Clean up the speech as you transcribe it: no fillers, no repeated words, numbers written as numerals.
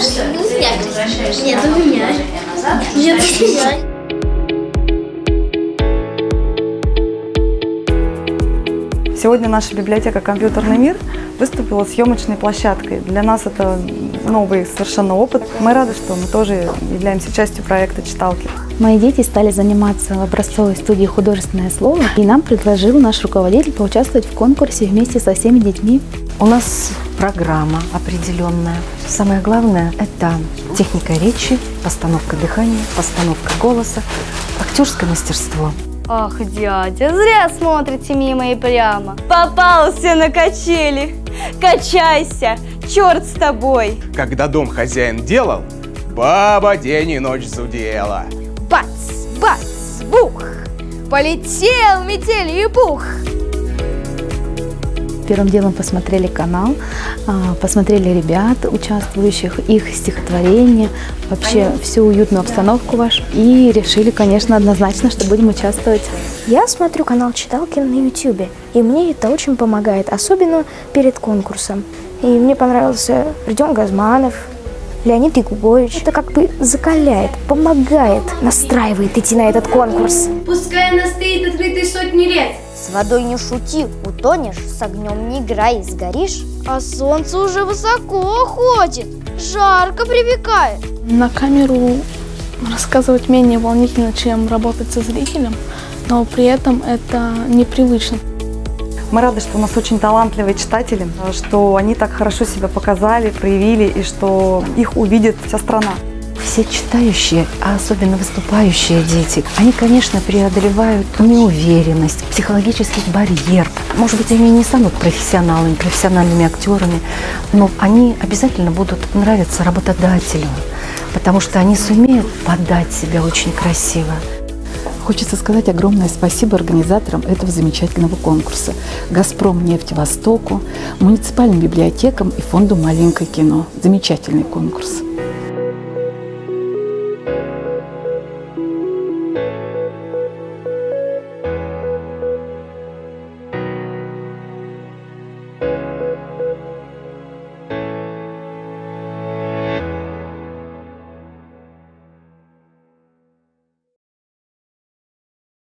Нет, у меня. Нет, у меня. Сегодня наша библиотека «Компьютерный мир» выступила съемочной площадкой. Для нас это новый совершенно опыт. Мы рады, что мы тоже являемся частью проекта «Читалки». Мои дети стали заниматься в образцовой студии «Художественное слово», и нам предложил наш руководитель поучаствовать в конкурсе вместе со всеми детьми. У нас программа определенная. Самое главное – это техника речи, постановка дыхания, постановка голоса, актерское мастерство. Ах, дядя, зря смотрите мимо и прямо. Попался на качели. Качайся, черт с тобой. Когда дом хозяин делал, баба день и ночь зудела. Бац, бац, бух. Полетел метель и бух. Первым делом посмотрели канал, посмотрели ребят, участвующих, их стихотворения, вообще всю уютную обстановку вашу. И решили, конечно, однозначно, что будем участвовать. Я смотрю канал «Читалки» на YouTube, и мне это очень помогает, особенно перед конкурсом. И мне понравился Родион Газманов, Леонид Якубович. Это как бы закаляет, помогает, настраивает идти на этот конкурс. Пускай она стоит открытой сотни лет. С водой не шути, утонешь, с огнем не играй, сгоришь. А солнце уже высоко ходит, жарко припекает. На камеру рассказывать менее волнительно, чем работать со зрителем, но при этом это непривычно. Мы рады, что у нас очень талантливые читатели, что они так хорошо себя показали, проявили, и что их увидит вся страна. Все читающие, а особенно выступающие дети, они, конечно, преодолевают неуверенность, психологический барьер. Может быть, они не станут профессионалами, профессиональными актерами, но они обязательно будут нравиться работодателю, потому что они сумеют подать себя очень красиво. Хочется сказать огромное спасибо организаторам этого замечательного конкурса: «Газпромнефть Востоку», муниципальным библиотекам и фонду «Маленькое кино». Замечательный конкурс.